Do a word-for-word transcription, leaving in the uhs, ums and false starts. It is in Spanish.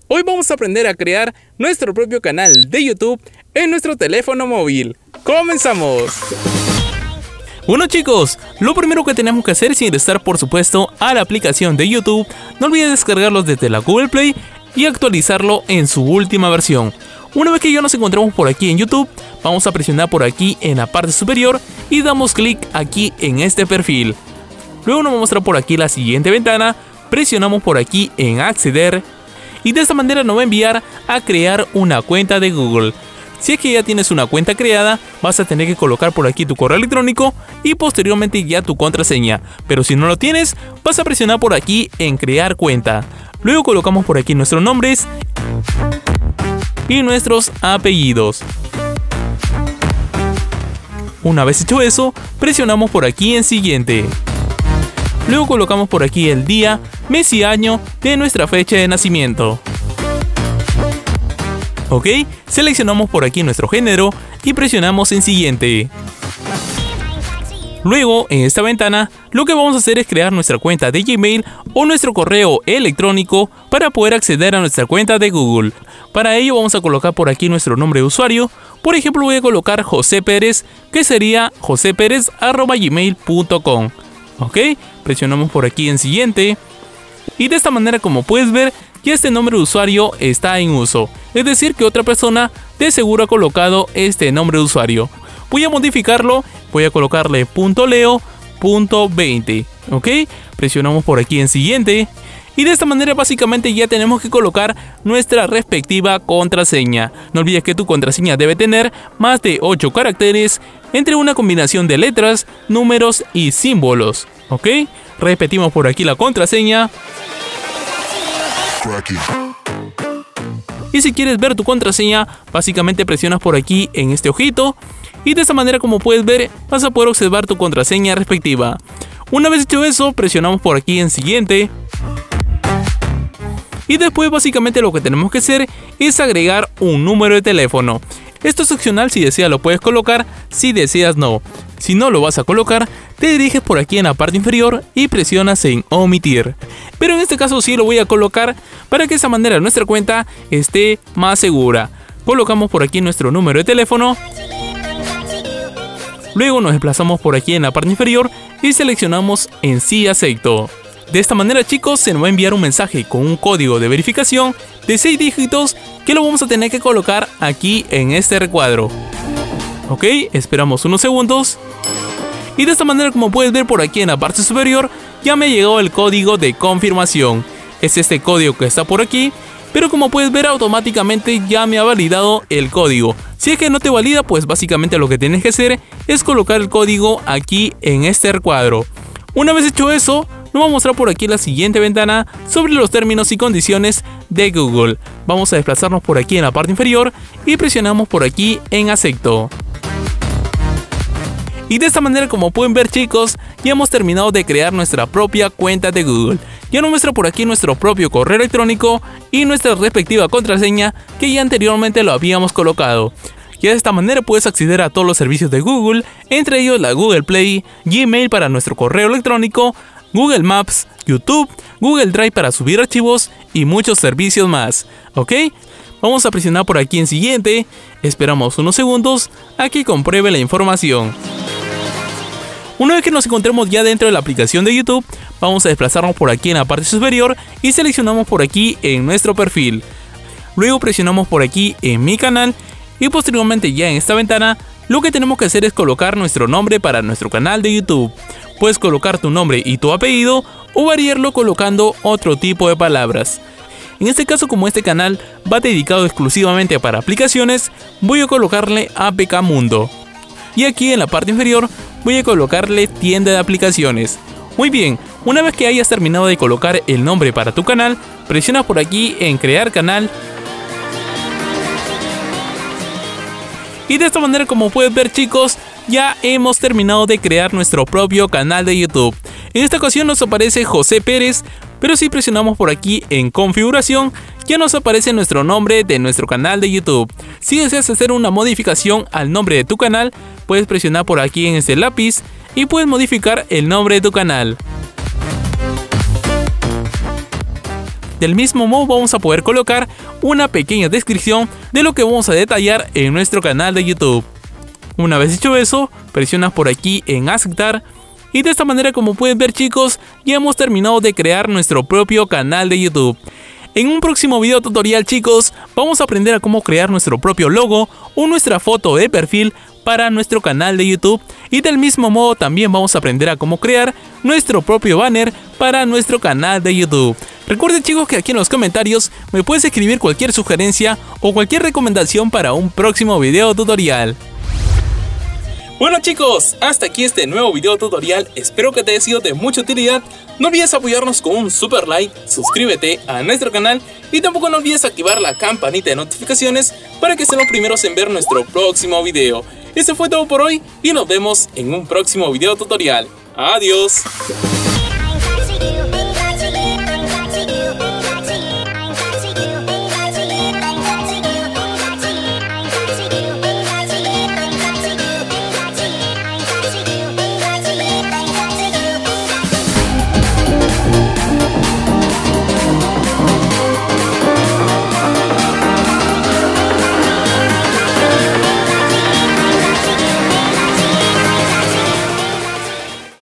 Hoy vamos a aprender a crear nuestro propio canal de YouTube en nuestro teléfono móvil. ¡Comenzamos! Bueno chicos, lo primero que tenemos que hacer es ingresar por supuesto a la aplicación de YouTube. No olvides descargarlos desde la Google Play y actualizarlo en su última versión. Una vez que ya nos encontramos por aquí en YouTube, vamos a presionar por aquí en la parte superior y damos clic aquí en este perfil. Luego nos va a mostrar por aquí la siguiente ventana, presionamos por aquí en acceder y de esta manera nos va a enviar a crear una cuenta de Google. Si es que ya tienes una cuenta creada, vas a tener que colocar por aquí tu correo electrónico y posteriormente ya tu contraseña. Pero si no lo tienes, vas a presionar por aquí en crear cuenta. Luego colocamos por aquí nuestros nombres y nuestros apellidos. Una vez hecho eso, presionamos por aquí en siguiente. Luego colocamos por aquí el día, mes y año de nuestra fecha de nacimiento. Ok, seleccionamos por aquí nuestro género y presionamos en siguiente. Luego, en esta ventana, lo que vamos a hacer es crear nuestra cuenta de Gmail o nuestro correo electrónico para poder acceder a nuestra cuenta de Google. Para ello vamos a colocar por aquí nuestro nombre de usuario. Por ejemplo, voy a colocar José Pérez, que sería joseperez arroba gmail punto com. Ok, presionamos por aquí en siguiente. Y de esta manera, como puedes ver, ya este nombre de usuario está en uso. Es decir, que otra persona de seguro ha colocado este nombre de usuario. Voy a modificarlo, voy a colocarle punto leo punto veinte. Ok, presionamos por aquí en siguiente. Y de esta manera básicamente ya tenemos que colocar nuestra respectiva contraseña. No olvides que tu contraseña debe tener más de ocho caracteres entre una combinación de letras, números y símbolos. Ok, repetimos por aquí la contraseña. Y si quieres ver tu contraseña, básicamente presionas por aquí en este ojito. Y de esta manera, como puedes ver, vas a poder observar tu contraseña respectiva. Una vez hecho eso, presionamos por aquí en siguiente. Y después básicamente lo que tenemos que hacer es agregar un número de teléfono. Esto es opcional, si deseas lo puedes colocar, si deseas no. Si no lo vas a colocar, te diriges por aquí en la parte inferior y presionas en omitir. Pero en este caso sí lo voy a colocar para que de esa manera nuestra cuenta esté más segura. Colocamos por aquí nuestro número de teléfono. Luego nos desplazamos por aquí en la parte inferior y seleccionamos en sí acepto. De esta manera chicos, se nos va a enviar un mensaje con un código de verificación de seis dígitos que lo vamos a tener que colocar aquí en este recuadro. Ok, esperamos unos segundos. Y de esta manera, como puedes ver por aquí en la parte superior, ya me llegó el código de confirmación. Es este código que está por aquí, pero como puedes ver automáticamente ya me ha validado el código. Si es que no te valida, pues básicamente lo que tienes que hacer es colocar el código aquí en este recuadro. Una vez hecho eso, nos va a mostrar por aquí la siguiente ventana sobre los términos y condiciones de Google. Vamos a desplazarnos por aquí en la parte inferior y presionamos por aquí en acepto. Y de esta manera, como pueden ver chicos, ya hemos terminado de crear nuestra propia cuenta de Google. Ya nos muestra por aquí nuestro propio correo electrónico y nuestra respectiva contraseña que ya anteriormente lo habíamos colocado. Y de esta manera puedes acceder a todos los servicios de Google, entre ellos la Google Play, Gmail para nuestro correo electrónico, Google Maps, YouTube, Google Drive para subir archivos y muchos servicios más. Ok, vamos a presionar por aquí en siguiente, esperamos unos segundos a que compruebe la información. Una vez que nos encontremos ya dentro de la aplicación de YouTube, vamos a desplazarnos por aquí en la parte superior y seleccionamos por aquí en nuestro perfil. Luego presionamos por aquí en mi canal y posteriormente ya en esta ventana, lo que tenemos que hacer es colocar nuestro nombre para nuestro canal de YouTube. Puedes colocar tu nombre y tu apellido o variarlo colocando otro tipo de palabras. En este caso, como este canal va dedicado exclusivamente para aplicaciones, voy a colocarle A P K Mundo. Y aquí en la parte inferior voy a colocarle tienda de aplicaciones. Muy bien, una vez que hayas terminado de colocar el nombre para tu canal, presiona por aquí en crear canal. Y de esta manera, como puedes ver chicos, ya hemos terminado de crear nuestro propio canal de YouTube. En esta ocasión nos aparece José Pérez, pero si presionamos por aquí en configuración, ya nos aparece nuestro nombre de nuestro canal de YouTube. Si deseas hacer una modificación al nombre de tu canal, puedes presionar por aquí en este lápiz y puedes modificar el nombre de tu canal. Del mismo modo vamos a poder colocar una pequeña descripción de lo que vamos a detallar en nuestro canal de YouTube. Una vez hecho eso, presionas por aquí en aceptar y de esta manera, como pueden ver chicos, ya hemos terminado de crear nuestro propio canal de YouTube. En un próximo video tutorial chicos, vamos a aprender a cómo crear nuestro propio logo o nuestra foto de perfil para nuestro canal de YouTube, y del mismo modo también vamos a aprender a cómo crear nuestro propio banner para nuestro canal de YouTube. Recuerden chicos que aquí en los comentarios me puedes escribir cualquier sugerencia o cualquier recomendación para un próximo video tutorial. Bueno chicos, hasta aquí este nuevo video tutorial, espero que te haya sido de mucha utilidad. No olvides apoyarnos con un super like, suscríbete a nuestro canal y tampoco no olvides activar la campanita de notificaciones para que sean los primeros en ver nuestro próximo video. Eso fue todo por hoy y nos vemos en un próximo video tutorial. Adiós.